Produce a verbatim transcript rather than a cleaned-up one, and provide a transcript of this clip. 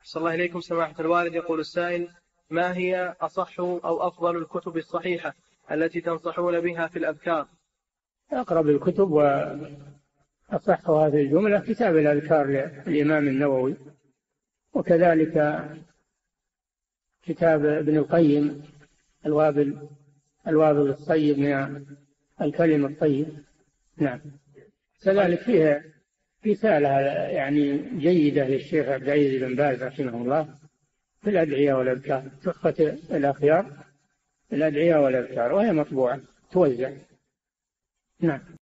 صلى الله إليكم سماحة الوالد. يقول السائل: ما هي أصح أو أفضل الكتب الصحيحة التي تنصحون بها في الأذكار؟ أقرب الكتب وأصح هذه الجملة كتاب الأذكار للإمام النووي، وكذلك كتاب ابن القيم الوابل الوابل الطيب من الكلم الطيب. نعم. كذلك فيها رسالة يعني جيدة للشيخ عبد العزيز بن باز رحمه الله في الأدعية والأذكار، تحفة الأخيار الأدعية والأذكار، وهي مطبوعة توزع. نعم.